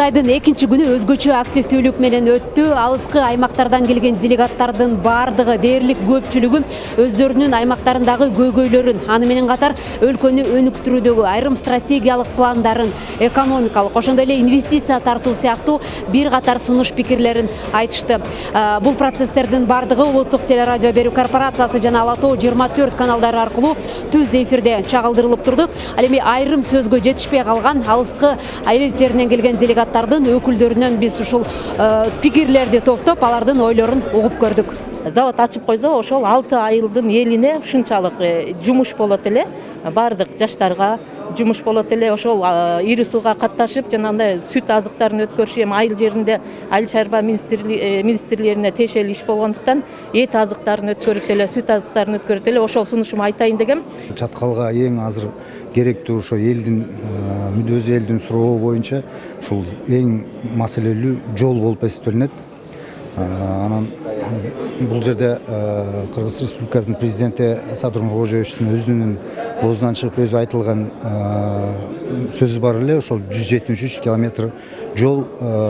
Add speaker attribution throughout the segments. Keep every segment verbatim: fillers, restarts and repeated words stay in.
Speaker 1: Курултайдын экинчи күнү өзгөчө активдүүлүк менен өттү. Алыскы аймактардан келген делегаттардын бардыгы, дээрлик көпчүлүгү өздөрүнүн аймактарындагы көйгөйлөрүн, аны менен катар өлкөнү өнүктүрүүдөгү айрым стратегиялык пландарын, экономикалык, ошондой эле инвестиция тартуу сыяктуу бир катар сунуш пикирлерин айтышты. Бул процесстердин бардыгы Улуттук телерадио берүү корпорациясы жана Ала тоо жыйырма төрт каналдары аркылуу түз эфирде чагылдырылып турду. Ал эми айрым сөзгө жетишпей калган алыскы айыл жеринен келген делегаттардын өкүлдөрүнөн биз ушул пикирлерди топтоп, алардын ойлорун угуп көрдүк.
Speaker 2: Завод ачып койсо, ошол алты айылдын элине ушунчалык жумуш болот эле, бардык жаштарга жумуш болот эле, ошол ири сууга катташып, жанагындай сүт азыктарын өткөрүшү, эми айыл жеринде айыл чарба министрликтерине тиешелүү иш болгондуктан эт азыктарын өткөрүп эле, сүт азыктарын өткөрүп эле, ошол сунушуму айтайын дегем.
Speaker 3: Чаткалга эң азыр керектүү ошо элдин өз элдин сурообу боюнча ушул эң маселелүү жол болуп эсептелинет. Анан бул жерде Кыргыз Республикасынын президенти Садыр Нуркожоевичтин өзүнүн оозунан чыгып өзү айтылган сөзү бар эле, ошол жүз жетимиш үч километр жол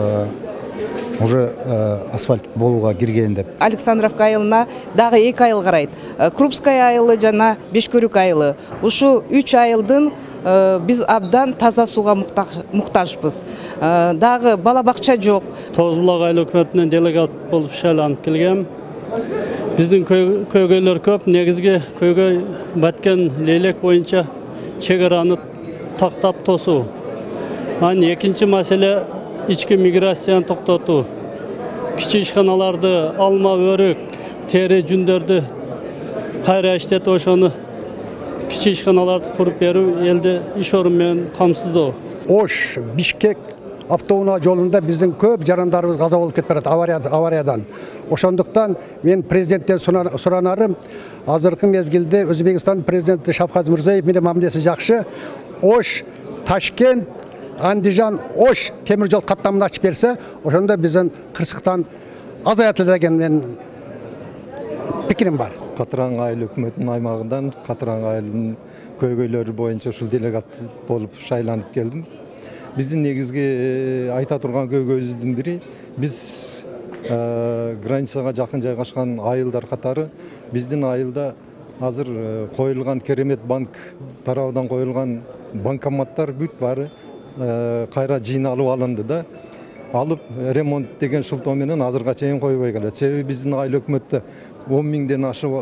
Speaker 3: уже асфальт болууга кирген деп.
Speaker 4: Александровка айылына дагы эки айыл карайт. Крупская айылы жана Бешкөрүк айылы. Ушу үч айылдын биз абдан таза сууга муктажбыз. Дагы бала бакча жок.
Speaker 5: Тоғыз Булак айыл өкмөтүнөн делегат болуп шайланып келгем. Биздин көйгөйлөр көп. Негизги көйгөй баткен лейлек боюнча чек араны тактап тосуу. Анан экинчи маселе ички миграцияны токтотуу. Кичи ишканаларды, алма, өрүк, тери жүндөрдү кайра иштетип, ошону кичи ишканаларды куруп берүү, элди иш орун менен камсыздоо.
Speaker 6: Ош, Бишкек автоунаа жолунда биздин көп жарандарыбыз каза болуп кетип барат авариядан. Ошондуктан мен президенттен суранарым, азыркы мезгилде Өзбекстан президенти Шавкат Мирзиёев менен мамилеси жакшы. Ош, Ташкент, Андижан, Ош темир жол каттамын ачып берсе, ошондо биздин кырсыктан азаятылат деген мен пикирим бар.
Speaker 7: Катыран айыл өкмөтүнүн аймагынан Катыран айылынын көйгөйлөрү боюнча ушул делегат болуп шайланып келдим. Биздин негизги айта турган көйгөйүбүздүн бири, биз границага жакын жайгашкан айылдар катары биздин айылда азыр коюлган Керемет банк тарабынан коюлган банкоматтар бүт баары кайра жыйналып алынды да. Алып ремонт деген шылтоо менен азырга чейин койбой келет. Себеби биздин айыл өкмөттө он миңден ашык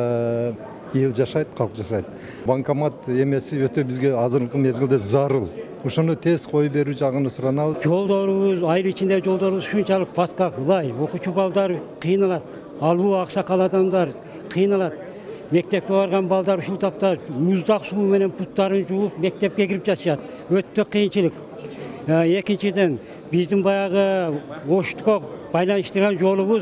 Speaker 7: эл жашайт, калк жашайт. Банкомат эмеси өтө бизге азыркы мезгилде зарыл. Ушуну тез коюп берүү жагын суранабыз.
Speaker 5: Жолдорубуз, айыл ичинде жолдорубуз ушунчалык баткак, ылай, окуучу балдар кыйналат, албуу аксакал адамдар кыйналат. Мектепке барган балдар ушул тапта муздак суу менен буттарын жууп мектепке кирип жатышат. Өтө кыйынчылык. Экинчиден биздин баягы Оштко байланыштырган жолубуз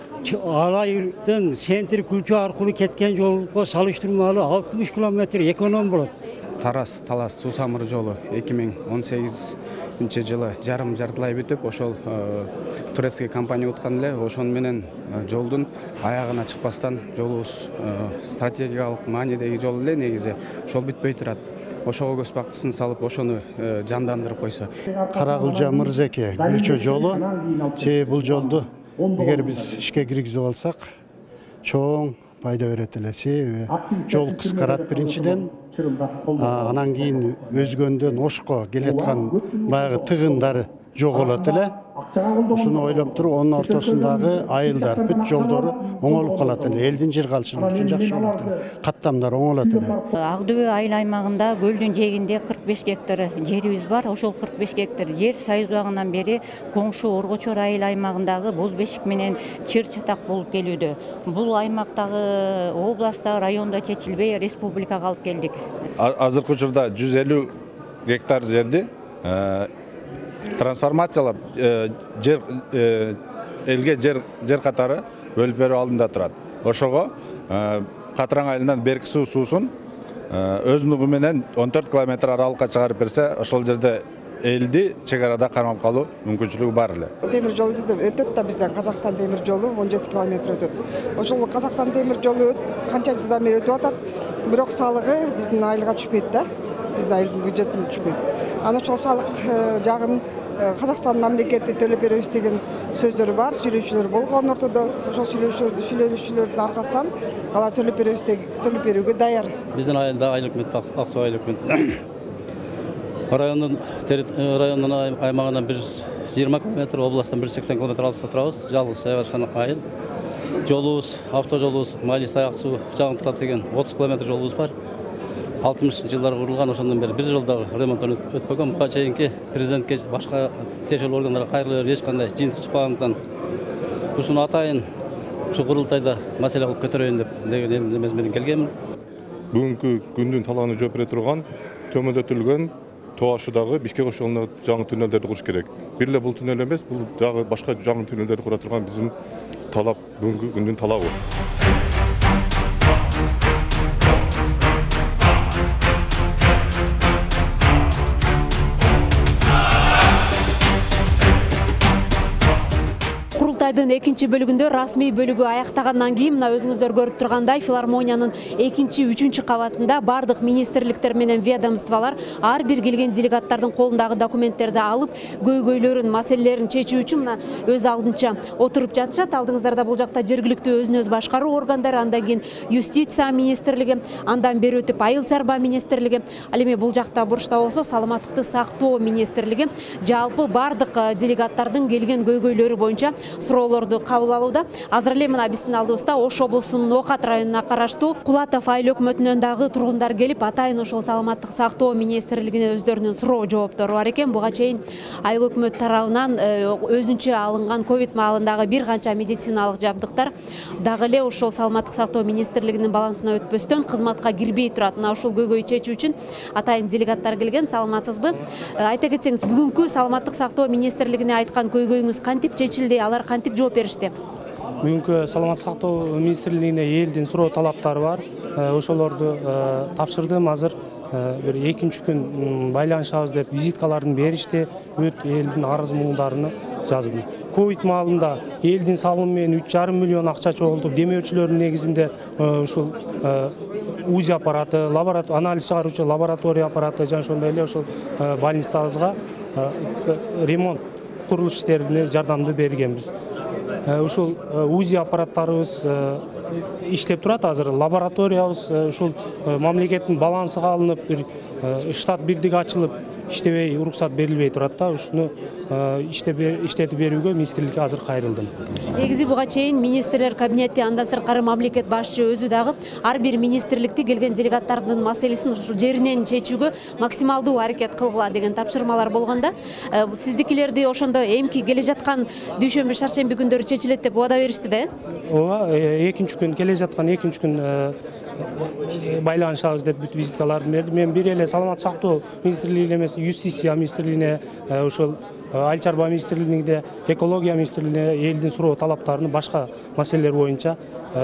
Speaker 5: Алайдын Сентри Күлчө аркылуу кеткен жолго салыштырмалуу алтымыш километр эконом болот.
Speaker 8: Тарас Талас суу самыр жолу эки миң он сегизинчи жылы жарым жартылай бүтүп, ошол турецкий компания уткан эле, ошон менен жолдун аягына чыкпастан жолубуз стратегиялык маанидеги жол эле негизи. Ошол бүтпөй турат. Ошого көз бактысын салып, ошону жандандырып койсо.
Speaker 6: Карагылжа Мырзеке Күлчө жолу, себеби бул жолду эгер биз ишке киргизип алсак, чоң пайда берет эле. Себеби жол кыскарат биринчиден, анан кийин өзгөндөн Ошко келаткан баягы тыгындары жоголот эле. Ушуну ойлоп туруп, онун ортосундагы айылдар, бүт жолдору оңолуп калат эле. Элдин жер калчылыгы үчүн жакшы болот эле. Каттамдар оңолот эле.
Speaker 9: Ак дөбө айыл аймагында көлдүн жээгинде кырк беш гектар жерибиз бар. Ошол кырк беш гектар жер Союз убагынан бери коңшу Оргочор айыл аймагындагы Боз Бешик менен чыр чатак болуп келүүдө. Бул аймактагы областта, райондо чечилбей республикага алып келдик.
Speaker 10: Азыркы учурда жүз элүү гектар жерди трансформациялап жер элге жер жер катары бөлүп берүү алдында турат. Ошого Катыран айылынан берки суу суусун өзүнүгү менен он төрт километр аралыкка чыгарып берсе, ошол жерде элди чек арада кармап калуу мүмкүнчүлүгү бар эле.
Speaker 4: Темир жол өтөт да бизден Казакстан темир жолу он жети километр өтөт. Ошол Казакстан темир жолу канча жылдан бери өтүп атат. Бирок салыгы биздин айылга түшпөйт да. Биздин айылдын бюджетине түшпөйт. Аны ошол салык жагын
Speaker 11: Қазақстан мамлекети төлөп беребиз деген сөздөрү бар, сүйлөшүүлөр болгон ортодо. Ошол сүйлөшүүлөрдүн аркасынан ала төлөп беребиз төлөп берүүгө даяр.
Speaker 12: Биздин айылда айыл өкмөт, Аксу айыл өкмөт. Райондун райондун аймагынан бир жүз жыйырма километр, областтан бир жүз сексен километр алыста турабыз. Жалгыз Айбашкан айыл. Жолубуз, автожолубуз Малисай Аксу жагын турат деген отуз километр жолубуз бар. алтымышынчы жылдары курулган, ошондон бери бир жылдагы ремонттон өтпөгөн. Буга чейинки президентке башка тиешелүү органдарга кайрылып эч кандай жыйынтык чыкпагандыктан ушуну атайын ушу курултайда маселе кылып көтөрөйүн деп деген эмес менен келгенмин.
Speaker 13: Бүгүнкү күндүн талабына жооп бере турган төмөндөтүлгөн тоо ашуудагы Бишкек ошолуна жаңы түнөлдөрдү куруш керек. Бир эле бул түнөл эмес, бул жагы башка жаңы түнөлдөрдү кура турган биздин талап, бүгүнкү күндүн талабы.
Speaker 1: Курултайдын экинчи бөлүгүндө расмий бөлүгү аяктагандан кийин мына өзүңүздөр көрүп тургандай филармониянын экинчи, үчүнчү кабатында бардык министрликтер менен ведомстволор ар бир келген делегаттардын колундагы документтерди алып, көйгөйлөрүн, маселелерин чечүү үчүн мына өз алдынча отуруп жатышат. Алдыңыздарда бул жакта жергиликтүү өзүн өз башкаруу органдары, андан кийин юстиция министрлиги, андан бери өтүп айыл чарба министрлиги, ал эми бул жакта бурчта болсо саламаттыкты сактоо министрлиги жалпы бардык делегаттардын келген көйгөйлөрү боюнча суроолорду кабыл алууда. Азыр эле мына биздин алдыбызда Ош облусунун Окат районуна караштуу Кулатов айыл өкмөтүнөн дагы тургундар келип, атайын ошол саламаттык сактоо министрлигине өздөрүнүн суроо жооптору бар экен. Буга чейин айыл өкмөт тарабынан өзүнчө алынган ковид маалындагы бир канча медициналык жабдыктар дагы эле ошол саламаттык сактоо министрлигинин балансына өтпөстөн кызматка кирбей турат. Мына ушул көйгөйдү чечүү үчүн атайын делегаттар келген. Саламатсызбы? Айта кетсеңиз, бүгүнкү саламаттык сактоо министрлигине айткан көйгөйүңүз кантип чечилди? Алар кантип жооп беришти?
Speaker 14: Бүгүнкү саламаттык сактоо министрлигине элдин суроо талаптары бар. Ошолорду тапшырдым. Азыр бир экинчи күн байланышабыз деп визиткаларын беришти. Бүт элдин арыз муңдарын жаздым. Ковид маалында элдин салымы менен үч жарым миллион акча чогултуп, демөөрчүлөрдүн негизинде ушул УЗИ аппараты, лаборатория анализ чыгаруучу лаборатория аппараты жана ошондой эле ошол больницабызга ремонт курулуш иштерине жардамды бергенбиз. Ушул УЗИ аппараттарыбыз иштеп турат. Азыр лабораториябыз ушул мамлекеттин балансыга алынып, бир штат бирдиги ачылып, иштебей, уруксат берилбей турат да. Ушуну иштетип берүүгө министрликке азыр кайрылдым.
Speaker 1: Негизи буга чейин министрлер кабинети, андан сырткары мамлекет башчы өзү дагы ар бир министрликти келген делегаттардын маселесин ушул жеринен чечүүгө максималдуу аракет кылгыла деген тапшырмалар болгонда, сиздикилерди ошондо эмки келе жаткан дүйшөмбү, шаршемби күндөрү чечилет деп убада беришти да?
Speaker 14: Ооба, экинчи күн келе жаткан экинчи күн байланышабыз деп бүт визиткаларды берди. Мен бир эле саламаттык сактоо министрлигине эмес, юстиция министрлигине, ошол айыл чарба министрлигине, экология министрлигине элдин суроо талаптарын, башка маселелер боюнча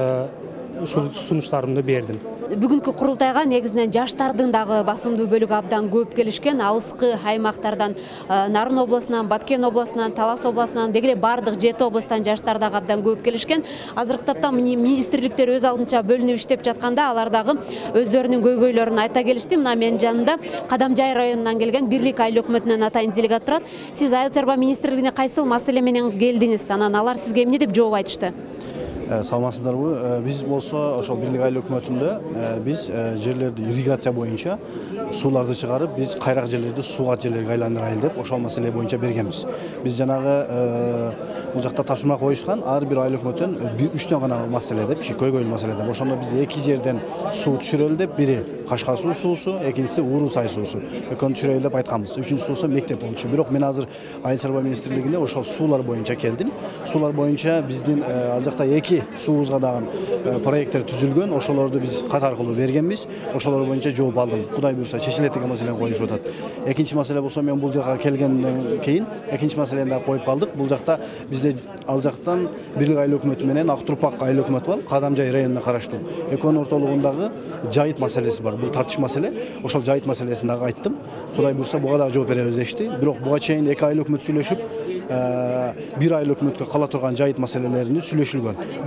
Speaker 14: ушул сунуштарымды бердим.
Speaker 1: Бүгүнкү курултайга негизинен жаштардын дагы басымдуу бөлүгү абдан көп келишкен. Алыскы аймактардан, Нарын облусунан, Баткен облусунан, Талас облусунан, дегеле бардык жети облустан жаштар дагы абдан көп келишкен. Азыркы тапта министрликтер өз алдынча бөлүнүп иштеп жатканда, алар дагы өздөрүнүн көйгөйлөрүн айта келишти. Мына менин жанымда Кадамжай районунан келген Бирлик айыл өкмөтүнөн атайын делегат турат. Сиз айыл чарба министрлигине кайсыл маселе менен келдиңиз? Анан алар сизге эмне деп жооп айтышты?
Speaker 15: Саламатсыздарбы? Биз болсо ошол Бирлик айыл өкмөтүндө биз жерлерди ирригация боюнча сууларды чыгарып, биз кайрак жерлерди сууга жерлерге айландырайлы деп ошол маселе боюнча бергенбиз. Биз жанагы бул жакта тапшырма коюшкан ар бир айыл өкмөтүнөн үчтөн гана маселе деп, көйгөйлүү маселе деп. Ошондо биз эки жерден суу түшүрөлү деп, бири Кашкар суу суусу, экинчиси Уруу сай суусу. Экөөнү түшүрөлү деп айтканбыз. Үчүнчүсү мектеп болчу. Бирок мен азыр айыл чарба министрлигине ошол суулар боюнча келдим. Суулар боюнча биздин ал жакта эки суубузга дагы проекттер түзүлгөн. Ошолорду биз кат аркылуу бергенбиз. Ошолор боюнча жооп алдым. Кудай буйрса чечилет деген маселени коюшуп атат. Экинчи маселе болсо, мен бул жака келгенден кийин экинчи маселени да коюп калдык. Бул жакта бизде ал жактан Бирлик айыл өкмөтү менен Ак Турпак айыл өкмөтү бар, Кадамжай районуна караштуу. Экөөнүн ортолугундагы жайыт маселеси бар. Бул тартыш маселе. Ошол жайыт маселесин дагы айттым. Кудай буйрса буга дагы жооп беребиз дешти. Бирок буга чейин эки айыл өкмөт сүйлөшүп, бир айыл өкмөткө кала турган жайыт маселелерини сүйлөшүлгөн. Бирок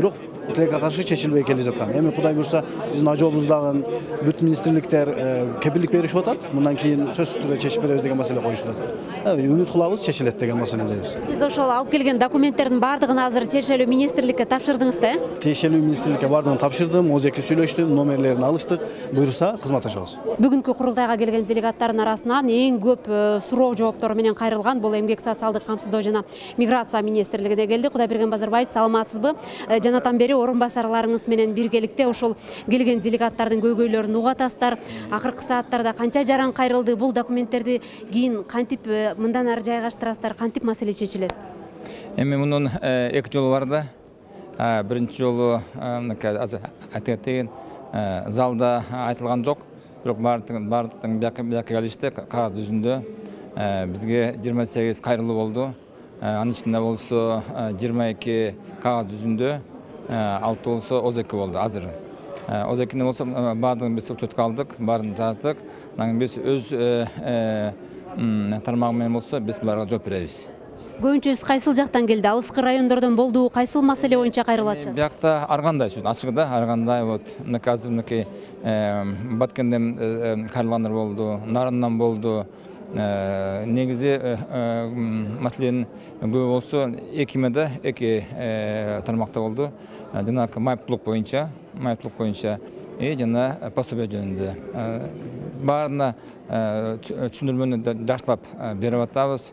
Speaker 15: тилекке каршы чечилбей келе жаткан. Эми Кудай буйрса биздин ажообуздагы бүт министрликтер кепилдик беришип атат. Мындан кийин сөзсүз түрдө чечип беребиз деген маселе коюшулат. Үмүт кылабыз чечилет деген маселедебиз.
Speaker 1: Сиз ошол алып келген документтердин бардыгын азыр тиешелүү министрликке тапшырдыңыз да?
Speaker 15: Тиешелүү министрликке бардыгын тапшырдым, өзү эки сүйлөштүм, номерлерин алыштык. Буйрса кызматташабыз.
Speaker 1: Бүгүнкү курултайга келген делегаттардын арасынан эң көп суроо жооптору менен кайрылган бул эмгек социалдык камсыздоо жана миграция министрлигине келди. Кудайберген Базарбаевич, саламатсызбы? Жанатан бери орун басарларыңыз менен биргеликте ошол келген делегаттардын көйгөйлөрүн угатасыздар. Акыркы сааттарда канча жаран кайрылды? Бул документтерди кийин кантип мындан ары жайгаштырасыздар? Кантип маселе чечилет?
Speaker 16: Эми мунун эки жолу бар да. Биринчи жолу азыр айтылган залда айтылган жок. Бирок бардыктын бияка келишти, кагаз жүзүндө бизге жыйырма сегиз кайрылуу болду. Анын ичинде болсо жыйырма эки кагаз жүзүндө, алты болсо оз эки болду азыр. Оз экине болсо бардыгын биз учетко алдык, баарын жаздык. Анан биз өз тармагы менен болсо биз буларга жооп беребиз.
Speaker 1: Көбүнчөсү кайсыл жактан келди? Алыскы райондордон болду, кайсыл маселе боюнча кайрылат?
Speaker 16: Биякта аргандай, ачыгы да, аргандай вот. Мынакей азыр мынакей Баткенден кайрылгандар болду, Нарындан болду. Негизи маселенин көбү болсо экимеде, эки тармакта болду. Жана майыптуулук боюнча, майыптуулук боюнча и жана пособие жөнүндө. Баарына түшүндүрмөнү жакшылап берип атабыз.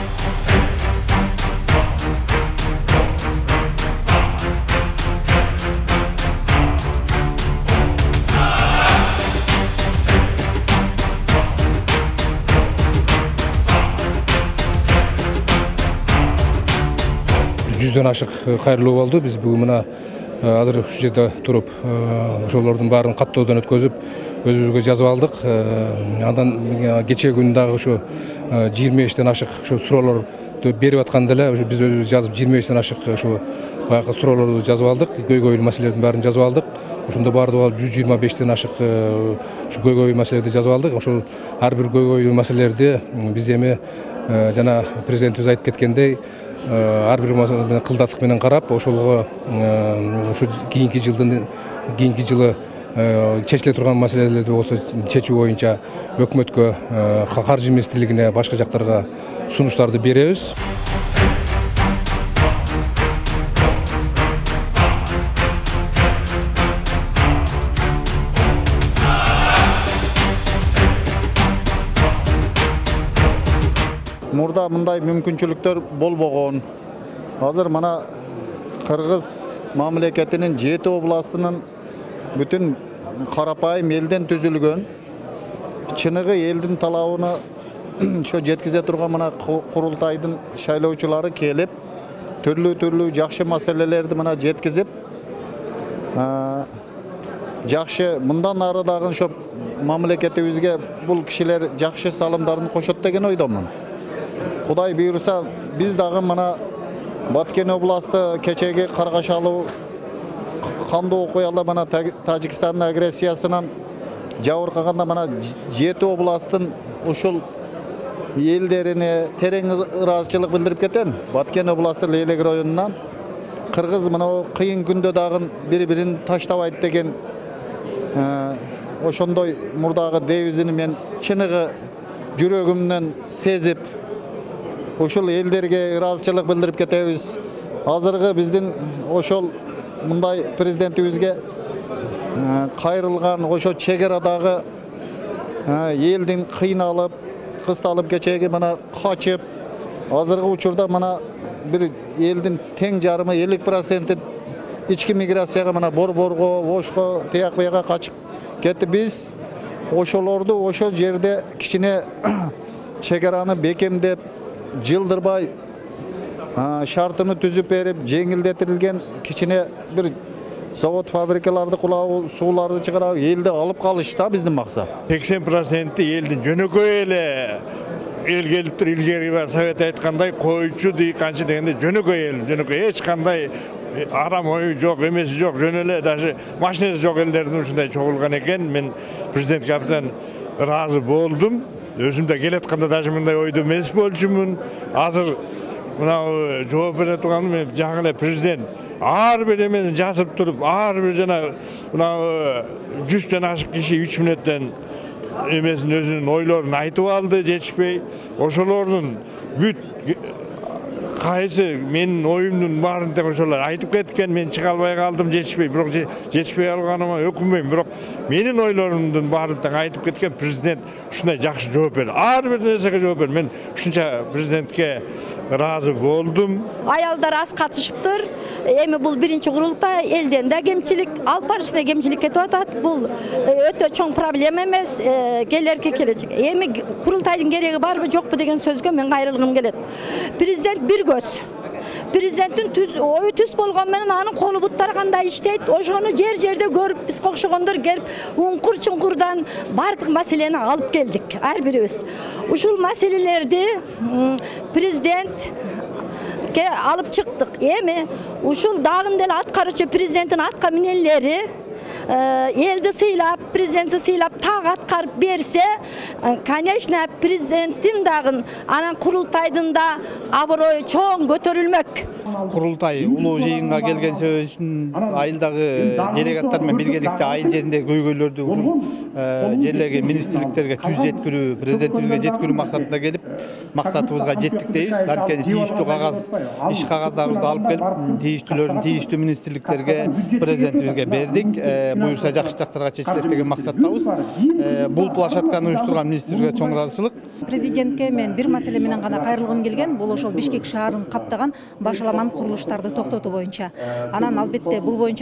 Speaker 17: жүздөн ашык кайрылуу болду. Биз бүгүн мына азыр ушул жерде туруп ошолордун баарын каттоодон өткөзүп өзүбүзгө жазып алдык. Андан кечээ күнү дагы ушу жыйырма бештен ашык ушу суроолорду берип атканда эле ушу биз өзүбүз жазып жыйырма бештен ашык ушу баягы суроолорду жазып алдык. Көйгөйлүү маселелердин баарын жазып алдык. Ошондо баардыгы жүз жыйырма бештен ашык ушу көйгөйлүү маселелерди жазып алдык. Ошол ар бир көйгөйлүү маселелерди биз эми жана президентибиз айтып кеткендей ар бир кылдаттык менен карап, ошолго ушу кийинки жылдын кийинки жылы чечиле турган маселелерди болсо чечүү боюнча өкмөткө, каржы министрлигине, башка жактарга сунуштарды беребиз.
Speaker 18: Мурда мындай мүмкүнчүлүктөр болбогон. Азыр мана Кыргыз мамлекетинин жети областынын бүтүн карапайым элден түзүлгөн, чыныгы элдин талабына ошо жеткизе турган мына курултайдын шайлоочулары келип, түрлүү-түрлүү жакшы маселелерди мына жеткизип, жакшы мындан ары дагы ошо мамлекетибизге бул кишилер жакшы салымдарын кошот деген ойдомун. Кудай буйрса, биз дагы мына Баткен областы кечеги каргашалуу кандуу окуялар мына Тажикстандын агрессиясынан жабыркаганда мына жети областтын ушул элдерине терең ыраазычылык билдирип кетем. Баткен областы Лейлек районунан Кыргыз мына кыйын күндө дагы бири-бирин таштабайт деген ошондой мурдагы дебизин мен чыныгы жүрөгүмдөн сезип ошол элдерге ыраазычылык билдирип кетебиз. Азыркы биздин ошол мындай президентибизге кайрылган ошо чек арадагы элдин кыйналып, кысталып кечеги мына качып, азыркы учурда мына бир элдин тең жарымы элүү проценти ички миграцияга мына Борборго, Ошко, тияк бияка качып кетти. Биз ошолорду ошол жерде кичине чек араны бекемдеп, жылдырбай шартыны түзүп берип, жеңилдетилген кичине бир завод фабрикаларды кулап, сууларды чыгарып, элди алып калыш да биздин максат.
Speaker 19: сексен проценти элдин жөнөкөй эле эл келиптир, илгери совет айткандай койчу дыйканчы дегенде жөнөкөй эл, жөнөкөй эч кандай арам ою жок, эмеси жок, жөн эле даже машинасы жок элдердин ушундай чогулган экен. Мен президентке абдан ыраазы болдум. Өзүм да келатканда даже мындай ойдо эмес болчумун. Азыр мына жооп бере турганым, жаңы эле президент ар бир эмени жазып туруп, ар бир жана мына жүздөн ашык киши үч мүнөттөн эмесин өзүнүн ойлорун айтып алды, жетишпей. Ошолордун бүт кайсы менин оюмдун баарын тең ошолор айтып кеткен, мен чыга албай калдым, жетишпей. Бирок жетишпей алганыма өкүнбөйм, бирок менин ойлорумдун баарын тең айтып кеткен президент ушундай жакшы жооп берди. Ар бир нерсеге жооп берди. Мен ушунча президентке ыраазы болдум.
Speaker 20: Аялдар аз катышыптыр. Эми бул биринчи курултай, элден да кемчилик, алып барышына кемчилик кетип атат. Бул өтө чоң проблема эмес, келерки келечек. Эми курултайдын кереги барбы жокпу деген сөзгө мен кайрылгым келет. Президент бир көз. Президенттин түз ою түз болгон менен анын колу буттары кандай иштейт, ошону жер-жерде көрүп, биз кокшогондор келип, уңкур-чуңкурдан бардык маселени алып келдик, ар бирибиз. Ушул маселелерди президент алып чыктык. Эми ушул дагы деле аткаруучу президенттин атка минелери элди сыйлап, президентти сыйлап так аткарып берсе, конечно, президенттин дагы анан курултайдын да абырою чоң көтөрүлмөк.
Speaker 21: Курултай улуу жыйынга келген себебин айылдагы делегаттар менен биргеликте айыл жеринде көйгөйлөрдү ушул жерлерге министрликтерге түз жеткирүү, президентибизге жеткирүү максатында келип, максатыбызга жеттик дейбиз. Анткени тийиштүү кагаз, иш кагаздарыбызды алып келип, тийиштүүлөрүн тийиштүү министрликтерге, президентибизге бердик. Буюрса жакшы жактарга чечилет деген максаттабыз. Бул площадканы уюштурган министрге чоң ыраазычылык.
Speaker 22: Президентке мен бир маселе менен гана кайрылгым келген, бул ошол Бишкек шаарын каптаган башаламан курулуштарды токтотуу боюнча. Анан албетте бул боюнча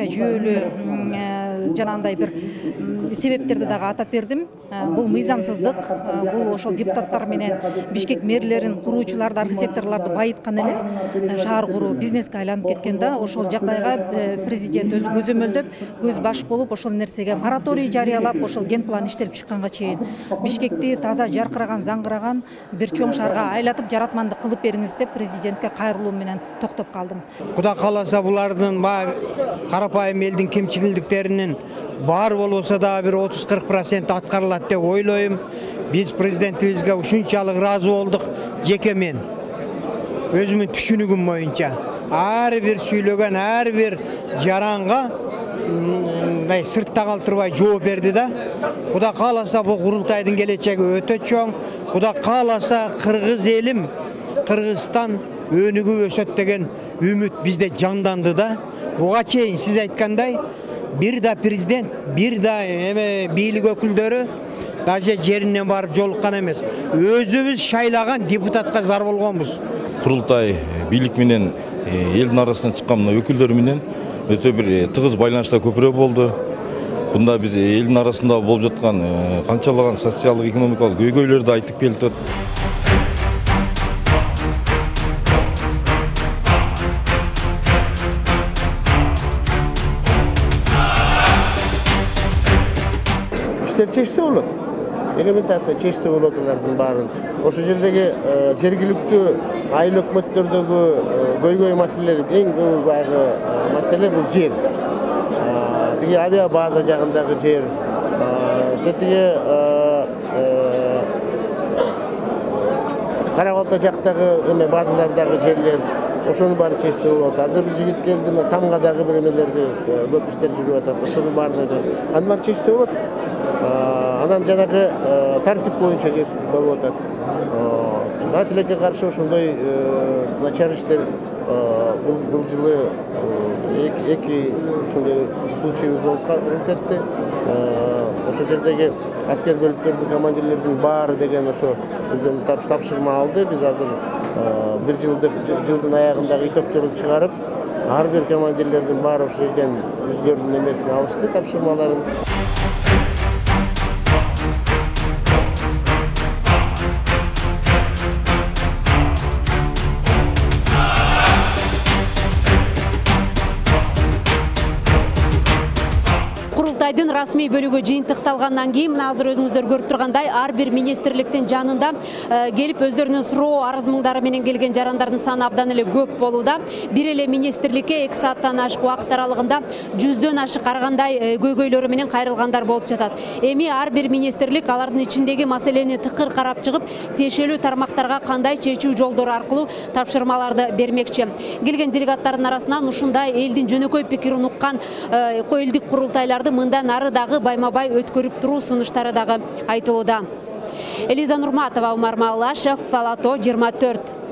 Speaker 22: жүйөлүү жанагындай бир себептерди дагы атап бердим. Бул мыйзамсыздык, бул ошол депутаттар менен Бишкек мэрлерин, куруучуларды, архитекторлорду байыткан эле шаар куруу бизнеске айланып кеткен да, ошол жагдайга президент өзү көзөмөлдөп, көз баш болуп, ошол нерсеге мораторий жарыялап, ошол ген план иштелип чыкканга чейин Бишкекти таза, жаркыраган, заңгыраган бир чоң шаарга айлатып, жаратмандык кылып бериңиз деп президентке кайрылуу менен токтоп калдым.
Speaker 23: Кудай кааласа булардын карапайым элдин кемчилдиктеринин бар болбосо да бир отуз кырк процент аткарылат деп ойлойм. Биз президентибизге ушунчалык ыраазы болдук. Жеке мен өзүмүн түшүнүгүм боюнча ар бир сүйлөгөн ар бир жаранга мындай сыртта калтырбай жооп берди да. Кудай кааласа бул курултайдын келечеги өтө чоң. Кудай кааласа кыргыз элим, Кыргызстан өнүгүп өсөт деген үмүт бизде жанданды да. Буга чейин сиз айткандай бир да президент, бир да эме бийлик өкүлдөрү даже жеринен барып жолуккан эмес. Өзүбүз шайлаган депутатка зар болгонбуз.
Speaker 24: Курултай бийлик менен элдин арасынан чыккан мына өкүлдөр менен өтө бир тыгыз байланышта көпүрө болду. Бунда биз элдин арасында болуп жаткан канчалаган социалдык экономикалык көйгөйлөрдү айтып келдик.
Speaker 25: İşler çeşitse olur. Elementarda çeşitse olur odalardan barın. Oşu jerdegi жергиликтүү айыл өкмөттөрдөгү көйгөй маселелер эң көп багы маселе бул жер. Тиги авиа база жагындагы жер, тиги Кара Балта жактагы эме базалардагы жерлер, ошонун баарын чечсе болот. Азыр бир жигит келди, Тамгадагы бир эмелерди көп иштер жүрүп атат. Ошонун баарын анын баарын чечсе болот. Анан жанагы тартип боюнча болуп атат. Тилекке каршы ошондой начар иштер бул жылы эки ушундай случайыбыз болуп кетти. Ошол жердеги аскер бөлүктөрдүн командирлердин баары деген ошо өздөрүнүн тапшырма алды. Биз азыр бир жылдын аягындагы итөктөрдү чыгарып, ар бир командирлердин баары ошол жерден өздөрүнүн эмесин алышты, тапшырмаларын.
Speaker 1: Курултайдын расмий бөлүгү жыйынтыкталгандан кийин мына азыр өзүңүздөр көрүп тургандай ар бир министрликтин жанында келип өздөрүнүн суроо арыз муңдары менен келген жарандардын саны абдан эле көп болууда. Бир эле министрликке эки сааттан ашык убакыт аралыгында жүздөн ашык ар кандай көйгөйлөрү менен кайрылгандар болуп жатат. Эми ар бир министрлик алардын ичиндеги маселени тыкыр карап чыгып, тиешелүү тармактарга кандай чечүү жолдору аркылуу тапшырмаларды бермекчи. Келген делегаттардын арасынан ушундай элдин жөнөкөй пикирин уккан элдик курултайларды мындан ары дагы байма-бай өткөрүп туруу сунуштары дагы айтылууда. Элиза Нурматова, Умар Малашев, Фалато жыйырма төрт.